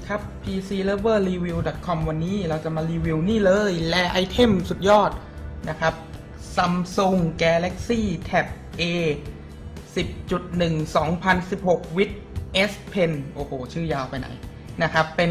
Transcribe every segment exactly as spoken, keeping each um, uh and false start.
ครับ พี ซี เลเวอร์ รีวิว ดอท คอม วันนี้เราจะมารีวิวนี่เลยแลไอเทมสุดยอดนะครับ Samsung Galaxy Tab A สิบจุดหนึ่ง สองพันสิบหก with S Pen โอ้โหชื่อยาวไปไหนนะครับเป็น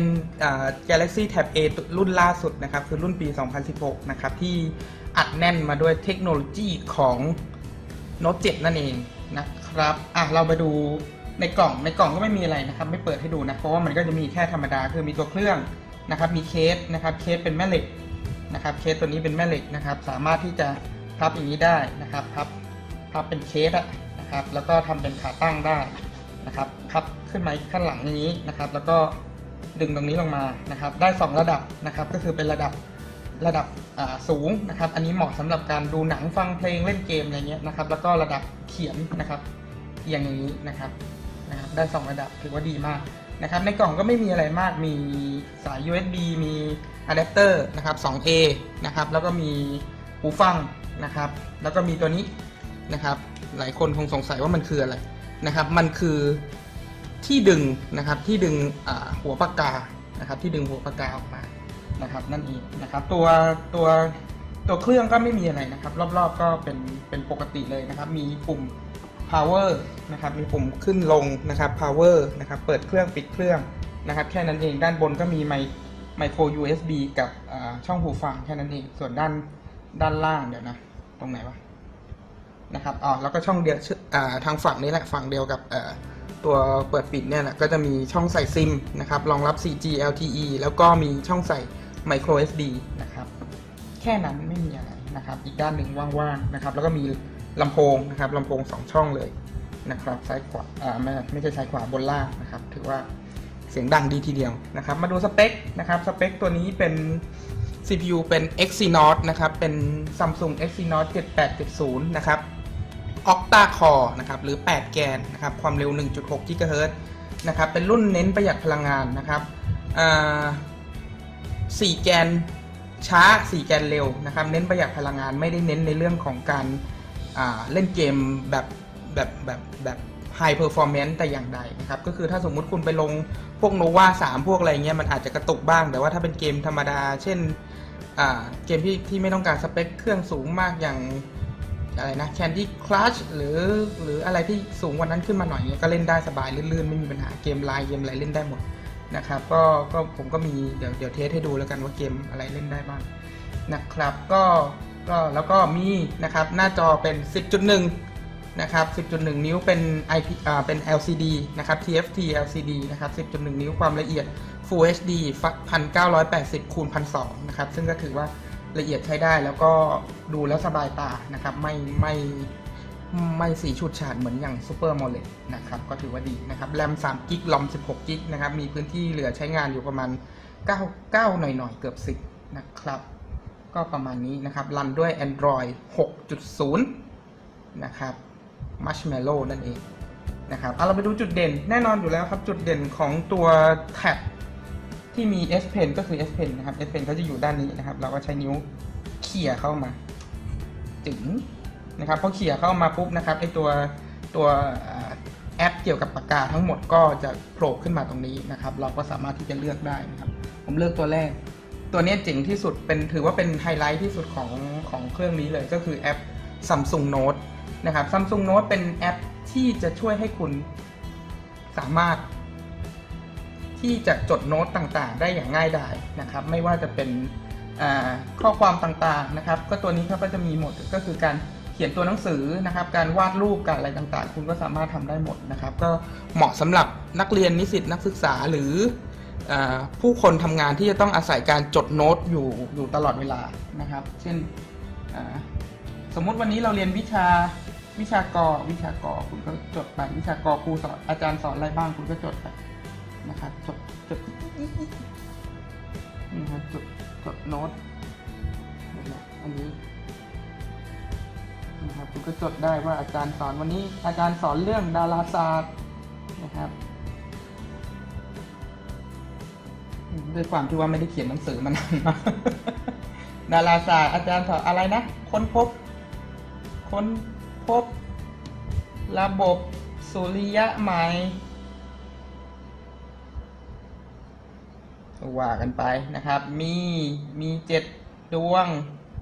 Galaxy Tab A รุ่นล่าสุดนะครับคือรุ่นปี สองพันสิบหก นะครับที่อัดแน่นมาด้วยเทคโนโลยีของ โน้ต เจ็ด นั่นเองนะครับอ่ะเรามาดูในกล่องในกล่องก็ไม่มีอะไรนะครับไม่เปิดให้ดูนะเพราะว่ามันก็จะมีแค่ธรรมดาคือมีตัวเครื่องนะครับมีเคสนะครับเคสเป็นแม่เหล็กนะครับเคสตัวนี้เป็นแม่เหล็กนะครับสามารถที่จะพับอย่างนี้ได้นะครับพับพับเป็นเคสนะครับแล้วก็ทำเป็นขาตั้งได้นะครับพับขึ้นมาข้างหลังอย่างนี้นะครับแล้วก็ดึงตรงนี้ลงมานะครับได้สองระดับนะครับก็คือเป็นระดับระดับสูงนะครับอันนี้เหมาะสำหรับการดูหนังฟังเพลงเล่นเกมอะไรเงี้ยนะครับแล้วก็ระดับเขียนนะครับอย่างนี้นะครับนะครับได้สองระดับถือว่าดีมากนะครับในกล่องก็ไม่มีอะไรมากมีสาย ยู เอส บี มีอะแดปเตอร์นะครับ สอง เอ นะครับแล้วก็มีหูฟังนะครับแล้วก็มีตัวนี้นะครับหลายคนคงสงสัยว่ามันคืออะไรนะครับมันคือที่ดึงนะครับที่ดึงหัวปากกานะครับที่ดึงหัวปากกาออกมานะครับนั่นเองนะครับตัวตัวตัวเครื่องก็ไม่มีอะไรนะครับรอบๆก็เป็นเป็นปกติเลยนะครับมีปุ่ม power นะครับมีปุ่มขึ้นลงนะครับ power นะครับเปิดเครื่องปิดเครื่องนะครับแค่นั้นเองด้านบนก็มีไมไมโคร ยู เอส บี กับช่องหูฟังแค่นั้นเองส่วนด้านด้านล่างเดี๋ยวนะตรงไหนวะนะครับอ๋อแล้วก็ช่องเดียวทางฝั่งนี้แหละฝั่งเดียวกับตัวเปิดปิดเนี่ยแหละก็จะมีช่องใส่ซิมนะครับรองรับ โฟร์จี แอล ที อี แล้วก็มีช่องใส่ micro เอส ดี นะครับแค่นั้นไม่มีอะไรนะครับอีกด้านหนึ่งว่างๆนะครับแล้วก็มีลำโพงนะครับลำโพงสองช่องเลยนะครับซ้ายขวาอ่าไม่ไม่ใช่ซ้ายขวาบนล่างนะครับถือว่าเสียงดังดีทีเดียวนะครับมาดูสเปคนะครับสเปคตัวนี้เป็น ซี พี ยู เป็น Exynos นะครับเป็น Samsung Exynos เจ็ดแปดเจ็ดศูนย์นะครับOcta Core นะครับหรือแปดแกนนะครับความเร็ว หนึ่งจุดหก กิกะเฮิรตซ์นะครับเป็นรุ่นเน้นประหยัดพลังงานนะครับสี่แกนช้าสี่แกนเร็วนะครับเน้นประหยัดพลังงานไม่ได้เน้นในเรื่องของการเล่นเกมแบบแบบแบบแบบ High Performance แต่อย่างใดนะครับก็คือถ้าสมมุติคุณไปลงพวก Nova สามพวกอะไรเงี้ยมันอาจจะกระตุกบ้างแต่ว่าถ้าเป็นเกมธรรมดาเช่นเกมที่ที่ไม่ต้องการสเปคเครื่องสูงมากอย่างอะไรนะ Candy Crush หรือหรืออะไรที่สูงกว่านั้นขึ้นมาหน่อยก็เล่นได้สบายลื่นๆไม่มีปัญหาเกมไลน์เกมอะไรเล่นได้หมดนะครับก็ก็ผมก็มีเดี๋ยวเดี๋ยวเทสให้ดูแล้วกันว่าเกมอะไรเล่นได้บ้างนะครับก็ก็แล้วก็มีนะครับหน้าจอเป็น สิบจุดหนึ่ง นะครับ สิบจุดหนึ่ง นิ้วเป็น ไอ พี อ่าเป็น แอล ซี ดี นะครับ ที เอฟ ที แอล ซี ดี นะครับ สิบจุดหนึ่ง นิ้วความละเอียด Full เอช ดี หนึ่งพันเก้าร้อยแปดสิบคูณ หนึ่งพันสองร้อย นะครับซึ่งก็ถือว่าละเอียดใช้ได้แล้วก็ดูแล้วสบายตานะครับไม่ไม่ไม่สีฉูดฉาดเหมือนอย่าง Super AMOLED นะครับก็ถือว่าดีนะครับแรมสามกิกะไบต์ รอมสิบหกกิกะไบต์ นะครับมีพื้นที่เหลือใช้งานอยู่ประมาณเก้า เก้าหน่อยๆเกือบสิบนะครับก็ประมาณนี้นะครับรันด้วย Android หกจุดศูนย์ นะครับ Marshmallow นั่นเองนะครับเอาเราไปดูจุดเด่นแน่นอนอยู่แล้วครับจุดเด่นของตัวแท็บที่มี S Pen ก็คือ S Pen นะครับ S Pen เขาจะอยู่ด้านนี้นะครับเราก็ใช้นิ้วเขี่ยเข้ามาจึงนะครับพอเขี่ยเข้ามาปุ๊บนะครับไอตัวตัวแอปเกี่ยวกับปากกาทั้งหมดก็จะโผล่ขึ้นมาตรงนี้นะครับเราก็สามารถที่จะเลือกได้นะครับผมเลือกตัวแรกตัวนี้เจ๋งที่สุดเป็นถือว่าเป็นไฮไลท์ที่สุดของของเครื่องนี้เลยก็คือแอป Samsung Note นะครับ Samsung Note เป็นแอปที่จะช่วยให้คุณสามารถที่จะจดโน้ตต่างๆได้อย่างง่ายดายนะครับไม่ว่าจะเป็นข้อความต่างๆนะครับก็ตัวนี้เขาก็จะมีหมดก็คือการเขียนตัวหนังสือนะครับการวาดรูปการอะไรต่างๆคุณก็สามารถทำได้หมดนะครับก็เหมาะสำหรับนักเรียนนิสิตนักศึกษาหรือผู้คนทำงานที่จะต้องอาศัยการจดโน้ตอยู่อยู่ตลอดเวลานะครับเช่นสมมุติวันนี้เราเรียนวิชาวิชากอวิชากอคุณก็จดไปวิชากอครูสอนอาจารย์สอนอะไรบ้างคุณก็จดไปนะครับจดจดนี่ครับจดจดโน้ตอันนี้นะครับคุณก็จดได้ว่าอาจารย์สอนวันนี้อาจารย์สอนเรื่องดาราศาสตร์นะครับด้วยความที่ว่าไม่ได้เขียนหนังสือมานานมากดาราศาสตร์อาจารย์สอนอะไรนะค้นพบค้นพบระบบสุริยะใหม่ว่ากันไปนะครับมีมีเจ็ดดวง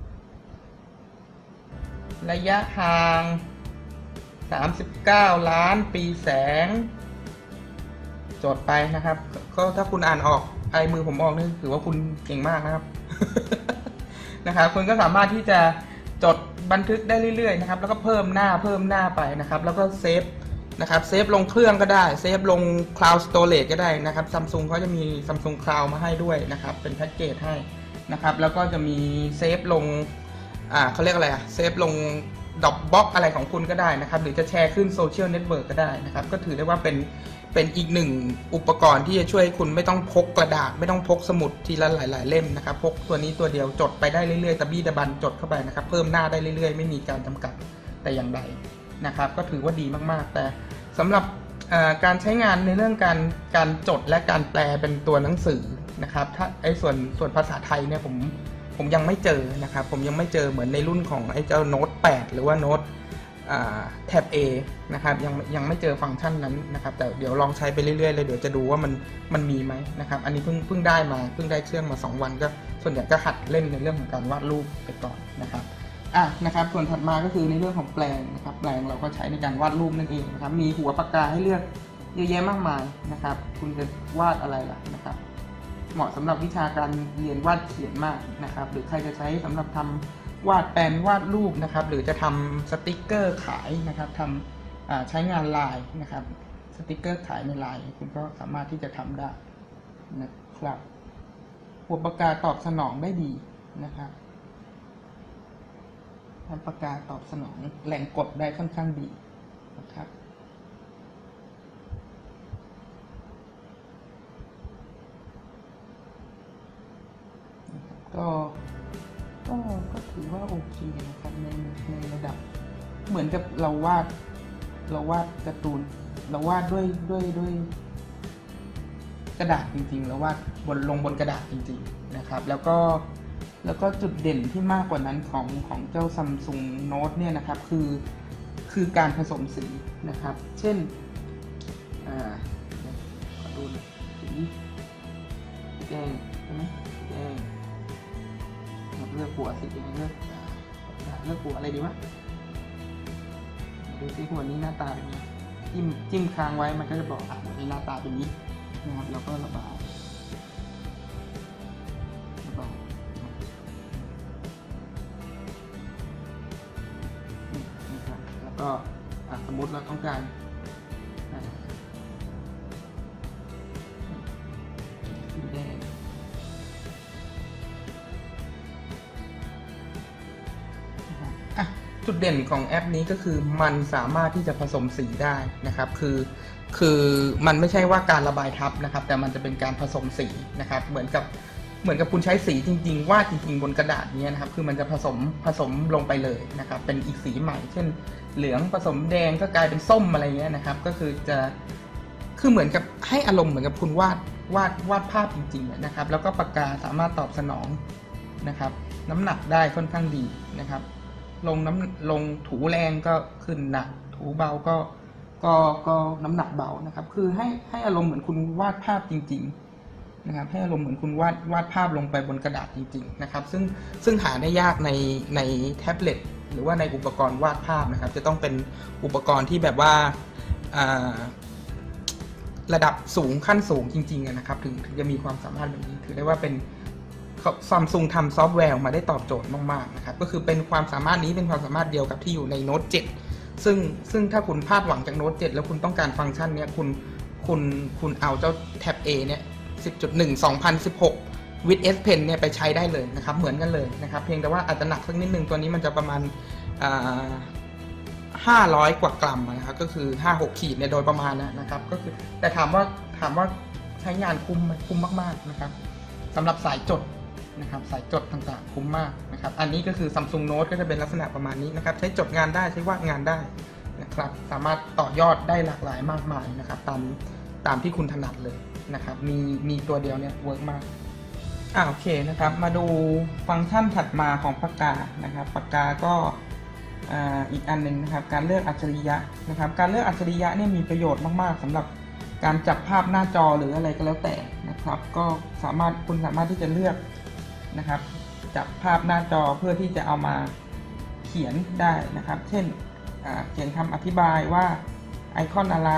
ระยะห่างสามสิบเก้าล้านปีแสงจดไปนะครับก็ถ้าคุณอ่านออกไอ้มือผมออกนี่ถือว่าคุณเก่งมากนะครับ นะครับคุณก็สามารถที่จะจดบันทึกได้เรื่อยๆนะครับแล้วก็เพิ่มหน้าเพิ่มหน้าไปนะครับแล้วก็เซฟนะครับเซฟลงเครื่องก็ได้เซฟลง Cloud Storage ก็ได้นะครับ Samsung เขาจะมี Samsung Cloud มาให้ด้วยนะครับเป็นแพ็กเกจให้นะครับแล้วก็จะมีเซฟลงอ่าเขาเรียกอะไรอะเซฟลงดรอปบ็อกอะไรของคุณก็ได้นะครับหรือจะแชร์ขึ้นโซเชียลเน็ตเวิร์กก็ได้นะครับก็ถือได้ว่าเป็นเป็นอีกหนึ่งอุปกรณ์ที่จะช่วยคุณไม่ต้องพกกระดาษไม่ต้องพกสมุดทีละหลายๆเล่มนะครับพกตัวนี้ตัวเดียวจดไปได้เรื่อยๆตะบี้ตะบันจดเข้าไปนะครับเพิ่มหน้าได้เรื่อยๆไม่มีการจำกัดแต่อย่างใดนะครับก็ถือว่าดีมากๆแต่สำหรับการใช้งานในเรื่องการการจดและการแปลเป็นตัวหนังสือนะครับถ้าไอ้ส่วนส่วนภาษาไทยเนี่ยผมผมยังไม่เจอนะครับผมยังไม่เจอเหมือนในรุ่นของไอ้เจ้าโน้ตแปดหรือว่าโน้ตแท็บ A นะครับยังยังไม่เจอฟังก์ชันนั้นนะครับแต่เดี๋ยวลองใช้ไปเรื่อยๆเลยเดี๋ยวจะดูว่ามันมันมีไหมนะครับอันนี้เพิ่งเพิ่งได้มาเพิ่งได้เครื่องมาสองวันก็ส่วนใหญ่ก็หัดเล่นในเรื่องของการวาดรูปไปก่อนนะครับอ่ะนะครับส่วนถัดมาก็คือในเรื่องของแปลงนะครับแปลงเราก็ใช้ในการวาดรูปนั่นเองนะครับมีหัวปากกาให้เลือกเยอะแยะมากมายนะครับคุณจะวาดอะไรล่ะนะครับเหมาะสำหรับวิชาการเรียนวาดเขียนมากนะครับหรือใครจะใช้สำหรับทำวาดแปลนวาดรูปนะครับหรือจะทำสติกเกอร์ขายนะครับทำใช้งานไลน์นะครับสติกเกอร์ขายในไลน์คุณก็สามารถที่จะทำได้นะครับหัวปากกาตอบสนองได้ดีนะครับทำปากกาตอบสนองแรงกดได้ค่อนข้างดีนะครับก็ก็ก็ถือว่าโอเคนะครับในในระดับเหมือนกับเราวาดเราวาดการ์ตูนเราวาดด้วยด้วยด้วยกระดาษจริงๆเราวาดบนลงบนกระดาษจริงๆนะครับแล้วก็แล้วก็จุดเด่นที่มากกว่านั้นของของเจ้า Samsung Note เนี่ยนะครับคือคือการผสมสีนะครับเช่นอ่าขอดูสีแดงใช่ไหมแดงเลือกหัวสีแดงเลือกเลือกหัวอะไรดีวะดูสิหัวนี้หน้าตาเป็นไงจิ้มจิ้มค้างไว้มันก็จะบอกอ่ะหัวนี้หน้าตาเป็นนี้นะครับแล้วก็ระบายระบายนะครับแล้วก็สมมติเราต้องการสีแดงจุดเด่นของแอปนี้ก็คือมันสามารถที่จะผสมสีได้นะครับคือคือมันไม่ใช่ว่าการระบายทับนะครับแต่มันจะเป็นการผสมสีนะครับเหมือนกับเหมือนกับคุณใช้สีจริงๆวาดจริงๆบนกระดาษนี้นะครับคือมันจะผสมผสมลงไปเลยนะครับเป็นอีกสีใหม่เช่นเหลืองผสมแดงก็กลายเป็นส้มอะไรเงี้ยนะครับก็คือจะคือเหมือนกับให้อารมณ์เหมือนกับคุณวาดวาดวาดภาพจริงๆนะครับแล้วก็ปากกาสามารถตอบสนองนะครับน้ำหนักได้ค่อนข้างดีนะครับลงน้ำลงถูแรงก็ขึ้นหนักถูเบาก็ก็ก็น้ำหนักเบานะครับคือให้ให้อารมณ์เหมือนคุณวาดภาพจริงๆนะครับให้อารมณ์เหมือนคุณวาดวาดภาพลงไปบนกระดาษจริงๆนะครับซึ่งซึ่งหาได้ยากในในแท็บเล็ตหรือว่าในอุปกรณ์วาดภาพนะครับจะต้องเป็นอุปกรณ์ที่แบบว่าระดับสูงขั้นสูงจริงๆนะครับถึงถึงจะมีความสามารถแบบนี้ถือได้ว่าเป็นSamsung ทำซอฟต์แวร์ออกมาได้ตอบโจทย์มากๆนะครับก็คือเป็นความสามารถนี้เป็นความสามารถเดียวกับที่อยู่ในโน้ตเจ็ดซึ่งซึ่งถ้าคุณพลาดหวังจากโน้ตเจ็ดแล้วคุณต้องการฟังก์ชันนี้คุณคุณคุณเอาเจ้าแท็บ A เนี่ย สิบจุดหนึ่ง สองพันสิบหก with S Pen เนี่ยไปใช้ได้เลยนะครับเหมือนกันเลยนะครับเพียงแต่ว่าอาจจะหนักสักนิดนึงตัวนี้มันจะประมาณห้าร้อยกว่ากรัมนะครับก็คือ ห้าหก ขีดเนี่ยโดยประมาณนะครับก็คือแต่ถามว่าถามว่าใช้งานคุ้มไหมคุ้มมากๆนะครับสำหรับสายจดนะครับสายจดต่างๆคุ้มมากนะครับอันนี้ก็คือ Samsung Note ก็จะเป็นลักษณะประมาณนี้นะครับใช้จดงานได้ใช้วาดงานได้นะครับสามารถต่อยอดได้หลากหลายมากมายนะครับตามตามที่คุณถนัดเลยนะครับมีมีตัวเดียวเนี่ยเวิร์กมากอ่าโอเคนะครับมาดูฟังก์ชันถัดมาของปากกานะครับปากกาก็อ่าอีกอันหนึ่งนะครับการเลือกอัจฉริยะนะครับการเลือกอัจฉริยะเนี่ยมีประโยชน์มากๆสำหรับการจับภาพหน้าจอหรืออะไรก็แล้วแต่นะครับก็สามารถคุณสามารถที่จะเลือกนะครับจับภาพหน้าจอเพื่อที่จะเอามาเขียนได้นะครับเช่นเขียนคำอธิบายว่าไอคอนอะไร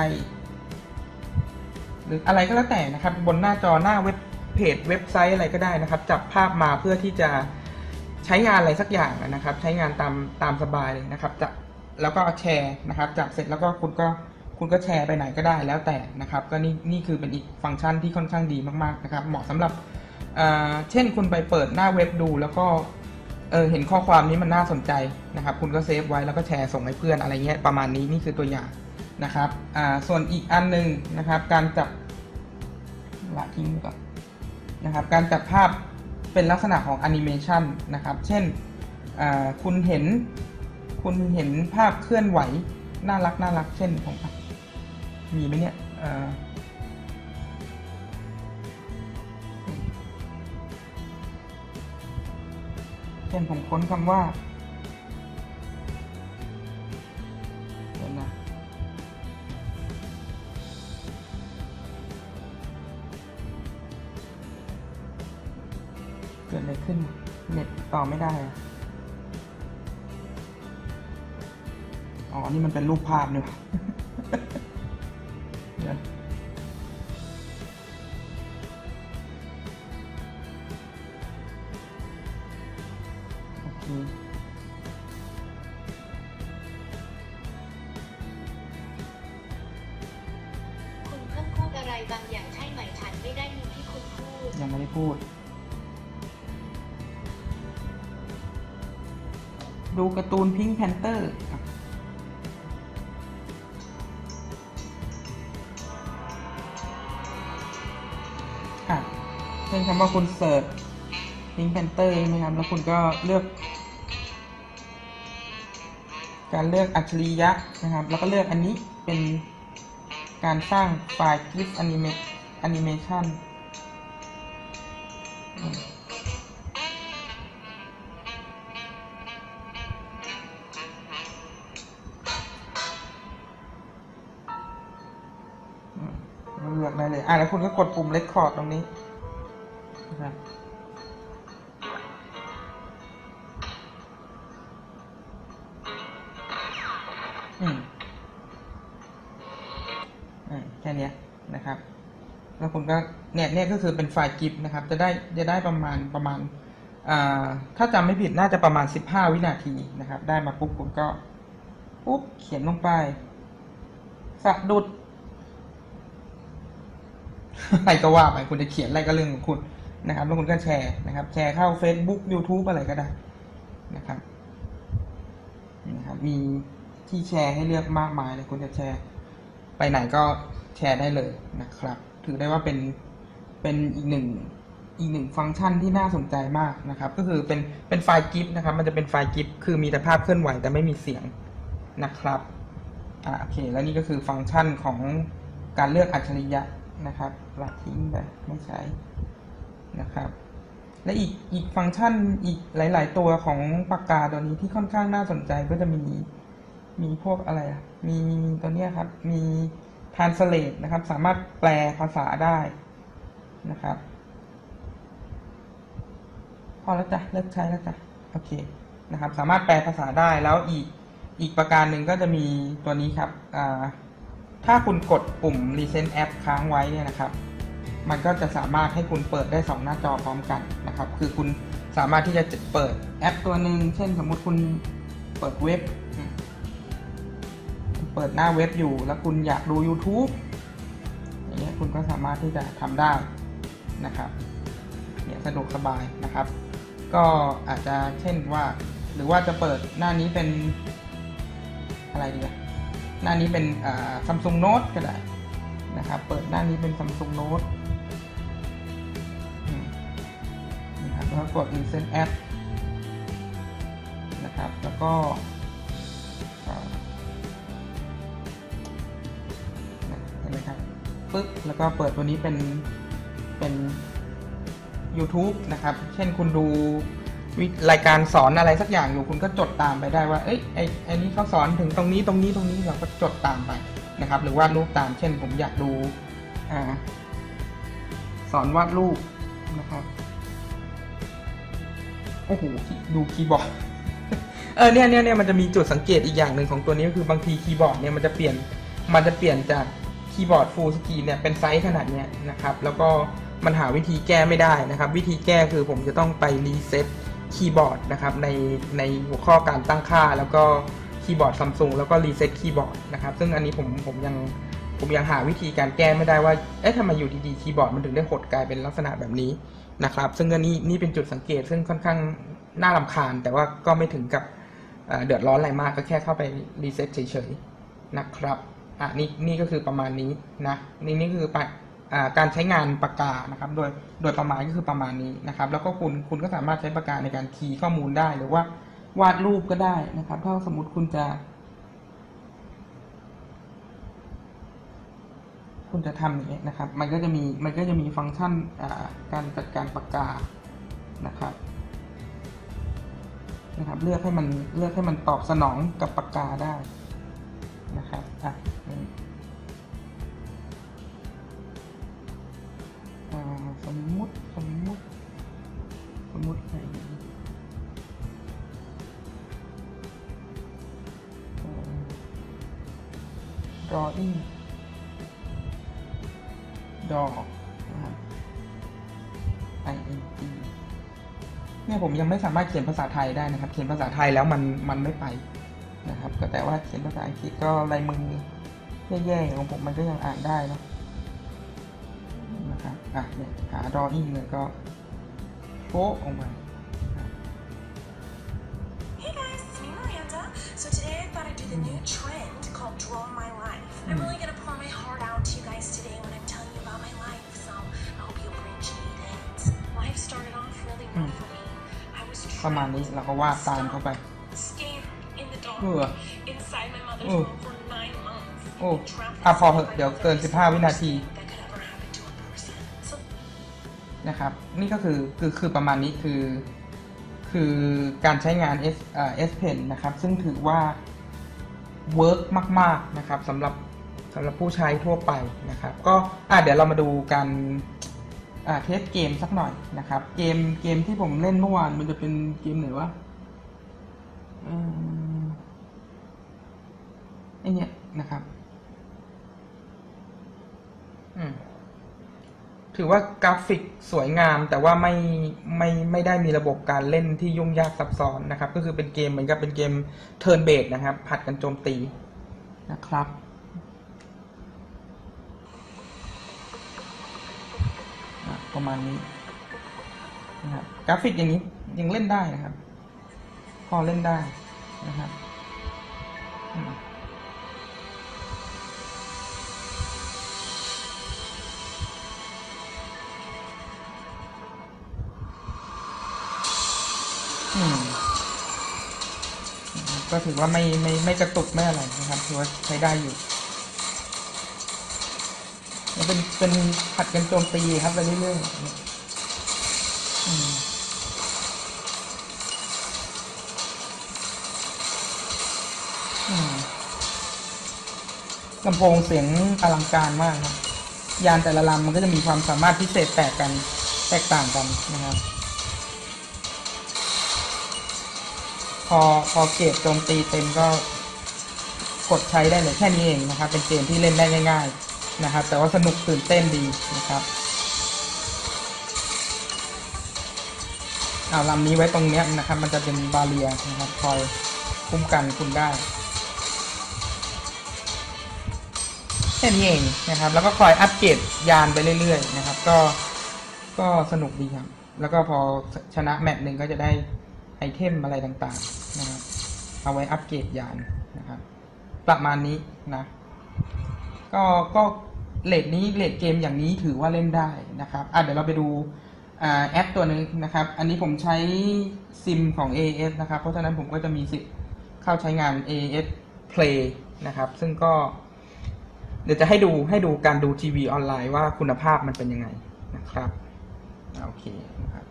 หรืออะไรก็แล้วแต่นะครับบนหน้าจอหน้าเว็บเพจเว็บไซต์อะไรก็ได้นะครับจับภาพมาเพื่อที่จะใช้งานอะไรสักอย่างนะครับใช้งานตามตามสบายเลยนะครับจะแล้วก็แชร์นะครับจับเสร็จแล้วก็คุณก็คุณก็แชร์ไปไหนก็ได้แล้วแต่นะครับก็นี่นี่คือเป็นอีกฟังก์ชันที่ค่อนข้างดีมากๆนะครับเหมาะสำหรับเช่นคุณไปเปิดหน้าเว็บดูแล้วก็เออเห็นข้อความนี้มันน่าสนใจนะครับคุณก็เซฟไว้แล้วก็แชร์ส่งให้เพื่อนอะไรเงี้ยประมาณนี้นี่คือตัวอย่างนะครับอ่าส่วนอีกอันหนึ่งนะครับการจับละทิ้งก่อนนะครับการจับภาพเป็นลักษณะของแอนิเมชันนะครับเช่นคุณเห็นคุณเห็นภาพเคลื่อนไหวน่ารักน่ารักเช่นผมมีไหมเนี่ยเช่นผมค้นคำว่าเดี๋ยวนะเกิดอะไรขึ้นเน็ตต่อไม่ได้อ๋อนี่มันเป็นรูปภาพเนี่ยเดี๋ยวโอเคคุณเพิ่งพูดอะไรบางอย่างใช่ไหมฉันไม่ได้ยินที่คุณพูดยังไม่ได้พูดดูการ์ตูนพิงค์แพนเตอร์เช่นคำว่าคุณเสิร์ชพิงค์แพนเตอร์ใช่ไหมครับแล้วคุณก็เลือกการเลือกอัจฉริยะนะครับแล้วก็เลือกอันนี้เป็นการสร้างไฟล์ GIF Animation เลือกได้เลยอ่ะแล้วคุณก็กดปุ่ม Record ตรงนี้นะครับอืมอ่าแค่นี้นะครับแล้วคุณก็เนี่ยเนี่ยก็คือเป็นไฟล์ GIF นะครับจะได้จะได้ประมาณประมาณอ่าถ้าจำไม่ผิดน่าจะประมาณสิบห้าวินาทีนะครับได้มาปุ๊บคุณก็ปุ๊บเขียนลงไปสะดุดอะไรก็ว่าไปคุณจะเขียนอะไรก็เรื่องของคุณนะครับแล้วคุณก็แชร์นะครับแชร์เข้า Facebook YouTube อะไรก็ได้นะครับนะครับมีที่แชร์ให้เลือกมากมายเลยคุณจะแชร์ไปไหนก็แชร์ได้เลยนะครับถือได้ว่าเป็นเป็นอีกหนึ่งอีกหนึ่งฟังก์ชันที่น่าสนใจมากนะครับก็คือเป็นเป็นไฟล์ GIF นะครับมันจะเป็นไฟล์ GIF คือมีแต่ภาพเคลื่อนไหวแต่ไม่มีเสียงนะครับอ่าโอเคแล้วนี่ก็คือฟังก์ชันของการเลือกอัจฉริยะนะครับละทิ้งไปไม่ใช้นะครับและอีกอีกฟังก์ชันอีกหลายๆตัวของปากกาตัวนี้ที่ค่อนข้างน่าสนใจก็จะมีมีพวกอะไรอ่ะมีตัวนี้ครับมี translate นะครับสามารถแปลภาษาได้นะครับพอแล้วจ้ะเลิกใช้แล้วจ้ะโอเคนะครับสามารถแปลภาษาได้แล้วอีกอีกประการหนึ่งก็จะมีตัวนี้ครับอ่าถ้าคุณกดปุ่ม Recent App ค้างไว้เนี่ยนะครับมันก็จะสามารถให้คุณเปิดได้สองหน้าจอพร้อมกันนะครับคือคุณสามารถที่จะเปิดแอปตัวหนึ่งเช่นสมมุติคุณเปิดเว็บเปิดหน้าเว็บอยู่แล้วคุณอยากดู YouTube อย่างเงี้ยคุณก็สามารถที่จะทำได้นะครับเนี่ยสะดวกสบายนะครับก็อาจจะเช่นว่าหรือว่าจะเปิดหน้านี้เป็นอะไรดีอ่ะหน้านี้เป็นอ่า Samsung Note ก็ได้นะครับเปิดหน้านี้เป็น Samsung Note นะครับแล้วกด Recent App นะครับแล้วก็เห็นไหมครับปึ๊บแล้วก็เปิดตัวนี้เป็นเป็น YouTube นะครับเช่นคุณดูรายการสอนอะไรสักอย่างอยู่คุณก็จดตามไปได้ว่าเอ้ยไอ้ไอ้นี้เขาสอนถึงตรงนี้ตรงนี้ตรงนี้เราก็จดตามไปนะครับหรือว่ารูปตามเช่นผมอยากดูอ่าสอนวาดรูปนะครับโอ้โหดูคีย์บอร์ดเออเนี่ยเนี่ยเนี่ยมันจะมีจุดสังเกตอีกอย่างหนึ่งของตัวนี้ก็คือบางทีคีย์บอร์ดเนี่ยมันจะเปลี่ยนมันจะเปลี่ยนจากคีย์บอร์ด Full Screen เนี่ยเป็นไซส์ขนาดเนี้ยนะครับแล้วก็มันหาวิธีแก้ไม่ได้นะครับวิธีแก้คือผมจะต้องไปรีเซ็ตคีย์บอร์ดนะครับในในหัวข้อการตั้งค่าแล้วก็คีย์บอร์ด Samsung แล้วก็รีเซ็ตคีย์บอร์ดนะครับซึ่งอันนี้ผมผมยังผมยังหาวิธีการแก้ไม่ได้ว่าเอ๊ะทำไมอยู่ดีๆคีย์บอร์ดมันถึงได้หดกลายเป็นลักษณะแบบนี้นะครับซึ่งอันนี้นี่เป็นจุดสังเกตซึ่งค่อนข้างน่ารำคาญแต่ว่าก็ไม่ถึงกับเดือดร้อนอะไรมากก็แค่เข้าไปรีเซ็ตเฉยๆนะครับอ่ะนี่นี่ก็คือประมาณนี้นะนี่นี่คือการใช้งานปากกานะครับโดยโดยประมาณก็คือประมาณนี้นะครับแล้วก็คุณคุณก็สามารถใช้ปากกาในการคีย์ข้อมูลได้หรือว่าวาดรูปก็ได้นะครับถ้าสมมติคุณจะคุณจะทำอย่างนี้นะครับมันก็จะมีมันก็จะมีฟังก์ชันการจัดการปากกานะครับนะครับเลือกให้มันเลือกให้มันตอบสนองกับปากกาได้นะครับอ่ะสมมุติสมมุติสมมุติอะไร drawing ดอนะครับ ing เนี่ยผมยังไม่สามารถเขียนภาษาไทยได้นะครับเขียนภาษาไทยแล้วมันมันไม่ไปนะครับก็แต่ว่าเขียนภาษาอังกฤษก็ลายมือแย่ๆของผมมันก็ยังอ่านได้เนาะนะครับอ่ะเนี่ยหา drawing เลยก็โป๊ะออกมา Hey guys, it's me Miranda. So today I thought I'd do the new trend called Draw My Life. I'm really gonna pour my heart out to you guys today when I'm telling you about my life. So I hope you appreciate it. Life started off really well for me. I was ประมาณนี้เราก็วาดตามเข้าไป scared in the dark inside my mother's โอ้ womb for nine months. โอ้อ่ะพอเหอะเดี๋ยวเกินสิบห้าวินาที That could ever happen to a person. So นะครับนี่ก็คือคือคือประมาณนี้คือคือการใช้งาน S เอ่อ S Pen นะครับซึ่งถือว่าเวิร์กมากๆนะครับสำหรับสำหรับผู้ใช้ทั่วไปนะครับก็อ่ะเดี๋ยวเรามาดูการอ่าเทสเกมสักหน่อยนะครับเกมเกมที่ผมเล่นเมื่อวานมันจะเป็นเกมไหนวะอืมไอเนี้ยนะครับอืมถือว่ากราฟิกสวยงามแต่ว่าไม่ไม่ไม่ได้มีระบบการเล่นที่ยุ่งยากซับซ้อนนะครับก็คือเป็นเกมเหมือนกับเป็นเกมเทิร์นเบสนะครับผัดกันโจมตีนะครับประมาณนี้นะครับกราฟิกอย่างนี้ยังเล่นได้นะครับพอเล่นได้นะครับอืมก็ถือว่าไม่ไม่ไม่กระตุกไม่อะไรนะครับถือว่าใช้ได้อยู่มันเป็นเป็นผัดกันโจมตีครับไปเรื่อยๆอืมอืมลำโพงเสียงอลังการมากครับยานแต่ละลำมันก็จะมีความสามารถพิเศษแตกกันแตกต่างกันนะครับพอพอเกรดโจมตีเต็มก็กดใช้ได้เลยแค่นี้เองนะครับเป็นเกมที่เล่นได้ง่ายๆนะครับแต่ว่าสนุกตื่นเต้นดีนะครับเอาลำนี้ไว้ตรงเนี้ยนะครับมันจะเป็นบาเรียนะครับคอยคุ้มกันคุณได้แค่นี้เองนะครับแล้วก็คอยอัปเกรดยานไปเรื่อยๆนะครับก็ก็สนุกดีครับแล้วก็พอชนะแมตช์หนึ่งก็จะได้ไอเทมอะไรต่างๆนะครับเอาไว้อัปเกรดยานนะครับประมาณนี้นะก็ก็เรทนี้เรทเกมอย่างนี้ถือว่าเล่นได้นะครับอ่ะเดี๋ยวเราไปดูอ่าแอปตัวนึงนะครับอันนี้ผมใช้ซิมของ เอ เอส นะครับเพราะฉะนั้นผมก็จะมีสิทธิ์เข้าใช้งาน เอ เอส Play นะครับซึ่งก็เดี๋ยวจะให้ดูให้ดูการดูทีวีออนไลน์ว่าคุณภาพมันเป็นยังไงนะครับโอเคนะครับ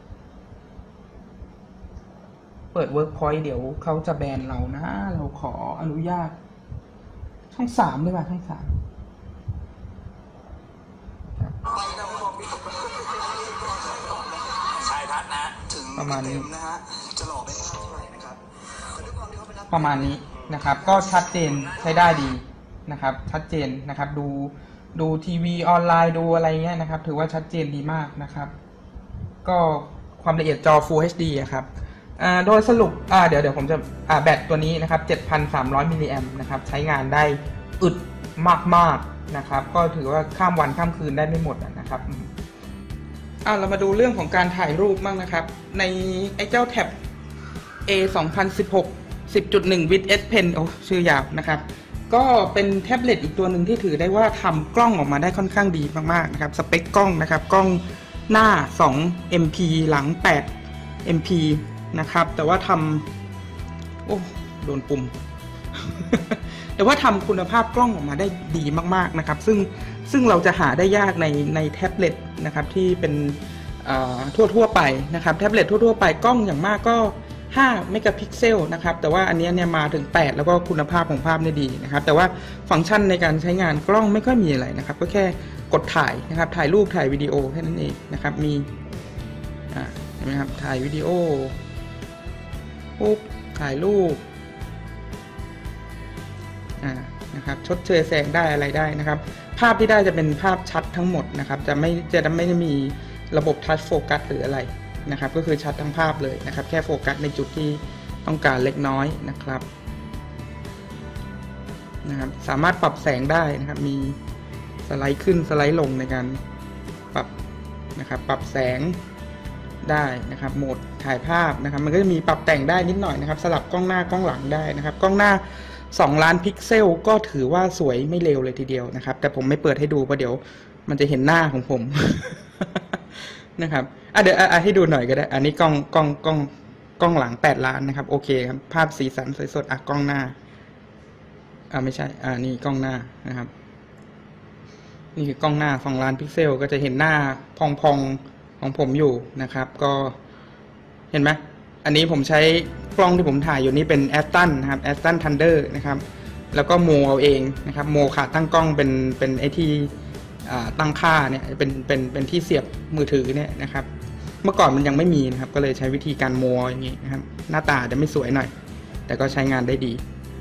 เปิด Workpoint เดี๋ยวเขาจะแบนเรานะเราขออนุญาตช่องสามดีกว่าช่องสามโอเคชายทัศน์นะถึงประมาณนี้นะฮะจะหลอกได้มากเท่าไหร่นะครับแต่ด้วยความที่เขาเป็นนักประมาณนี้นะครับก็ชัดเจนใช้ได้ดีนะครับชัดเจนนะครับดูดูทีวีออนไลน์ดูอะไรเงี้ยนะครับถือว่าชัดเจนดีมากนะครับก็ความละเอียดจอ Full เอช ดี อะครับอ่าโดยสรุปอ่าเดี๋ยวเดี๋ยวผมจะอ่าแบตตัวนี้นะครับ เจ็ดพันสามร้อย มิลลิแอมป์นะครับใช้งานได้อึดมากๆนะครับก็ถือว่าข้ามวันข้ามคืนได้ไม่หมดนะครับอ่าเรามาดูเรื่องของการถ่ายรูปบ้างนะครับในไอ้เจ้าแท็บ เอ สองพันสิบหก สิบจุดหนึ่ง with S Pen โอ้ชื่อยาวนะครับก็เป็นแท็บเล็ตอีกตัวหนึ่งที่ถือได้ว่าทำกล้องออกมาได้ค่อนข้างดีมากๆนะครับสเปคกล้องนะครับกล้องหน้า สอง เอ็ม พี หลัง แปด เอ็ม พี นะครับแต่ว่าทำโอ้โดนปุ่ม แต่ว่าทำคุณภาพกล้องออกมาได้ดีมากๆนะครับซึ่งซึ่งเราจะหาได้ยากในในแท็บเล็ตนะครับที่เป็นทั่วทั่วไปนะครับแท็บเล็ตทั่วๆไปกล้องอย่างมากก็ห้าเมกะพิกเซลนะครับแต่ว่าอันนี้เนี่ยมาถึงแปดแล้วก็คุณภาพของภาพเนี่ยดีนะครับแต่ว่าฟังก์ชันในการใช้งานกล้องไม่ค่อยมีอะไรนะครับก็แค่กดถ่ายนะครับถ่ายรูปถ่ายวิดีโอแค่นั้นเองนะครับมีอ่าเห็นไหมครับถ่ายวิดีโอปุ๊บถ่ายรูปอ่านะครับชดเชยแสงได้อะไรได้นะครับภาพที่ได้จะเป็นภาพชัดทั้งหมดนะครับจะไม่จะไม่ได้มีระบบทัชโฟกัสหรืออะไรนะครับก็คือชัดทั้งภาพเลยนะครับแค่โฟกัสในจุดที่ต้องการเล็กน้อยนะครับนะครับสามารถปรับแสงได้นะครับมีสไลด์ขึ้นสไลด์ลงในการปรับนะครับปรับแสงได้นะครับโหมดถ่ายภาพนะครับมันก็จะมีปรับแต่งได้นิดหน่อยนะครับสลับกล้องหน้ากล้องหลังได้นะครับกล้องหน้าสองล้านพิกเซลก็ถือว่าสวยไม่เลวเลยทีเดียวนะครับแต่ผมไม่เปิดให้ดูเพราะเดี๋ยวมันจะเห็นหน้าของผม นะครับอ่ะเดี๋ยวอ่ะให้ดูหน่อยก็ได้อันนี้กล้องกล้องกล้องกล้องหลังแปดล้านนะครับโอเคครับภาพสีสันสวยสดอ่ะกล้องหน้าอ่ะไม่ใช่อ่านี่กล้องหน้านะครับนี่คือกล้องหน้าสองล้านพิกเซลก็จะเห็นหน้าพองๆของผมอยู่นะครับก็เห็นไหมอันนี้ผมใช้กล้องที่ผมถ่ายอยู่นี่เป็น Aston นะครับ Aston Thunder นะครับแล้วก็โมเอาเองนะครับโมขาตั้งกล้องเป็นเป็นไอที่ตั้งค่าเนี่ยเป็นเป็นเป็นที่เสียบมือถือเนี่ยนะครับเมื่อก่อนมันยังไม่มีนะครับก็เลยใช้วิธีการโมอย่างนี้นะครับหน้าตาจะไม่สวยหน่อยแต่ก็ใช้งานได้ดี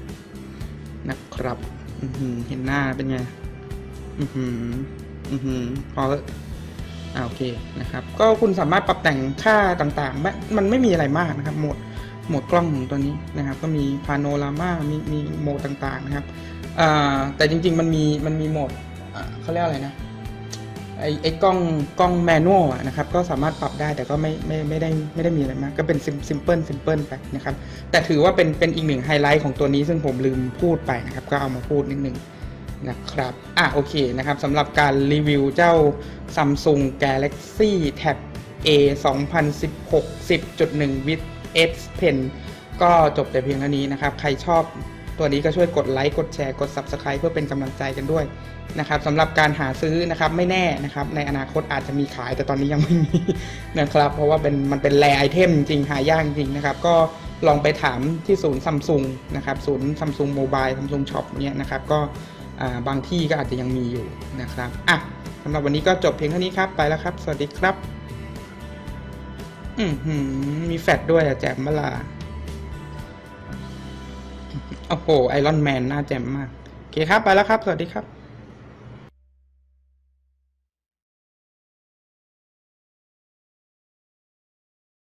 นะครับเห็นหน้าเป็นไงอือหืออือหือพออ่าโอเคนะครับก็คุณสามารถปรับแต่งค่าต่างๆมันไม่มีอะไรมากนะครับโหมดโหมดกล้องของตัวนี้นะครับก็มีพาโนรามามีมีโหมดต่างๆนะครับอ่าแต่จริงๆมันมีมันมีโหมดเขาเรียกอะไรนะไอ้ไอ้กล้องกล้องแมนนวลนะครับก็สามารถปรับได้แต่ก็ไม่ไม่ไม่ได้ไม่ได้มีอะไรมากก็เป็นซิมซิมเพิลซิมเพิลไปนะครับแต่ถือว่าเป็นเป็นอีกหนึ่งไฮไลท์ของตัวนี้ซึ่งผมลืมพูดไปนะครับก็เอามาพูดนิดนึงนะครับอ่ะโอเคนะครับสำหรับการรีวิวเจ้า Samsung Galaxy Tab เอ สองพันสิบหก สิบจุดหนึ่ง with S Pen ก็จบแต่เพียงเท่านี้นะครับใครชอบตัวนี้ก็ช่วยกดไลค์กดแชร์กด ซับสไครบ์ เพื่อเป็นกำลังใจกันด้วยนะครับสำหรับการหาซื้อนะครับไม่แน่นะครับในอนาคตอาจจะมีขายแต่ตอนนี้ยังไม่มีนะครับเพราะว่าเป็นมันเป็นแรไอเทมจริงหายากจริงนะครับก็ลองไปถามที่ศูนย์ Samsung นะครับศูนย์ Samsung Mobile Samsung Shop เนี่ยนะครับก็บางที่ก็อาจจะยังมีอยู่นะครับอ่ะสำหรับวันนี้ก็จบเพียงเท่านี้ครับไปแล้วครับสวัสดีครับอืมมีแฟลชด้วยอะแจ่มเวลาโอ้โหไอรอนแมนน่าแจ่มมากโอเคครับไปแล้วครับสวัสดีครับ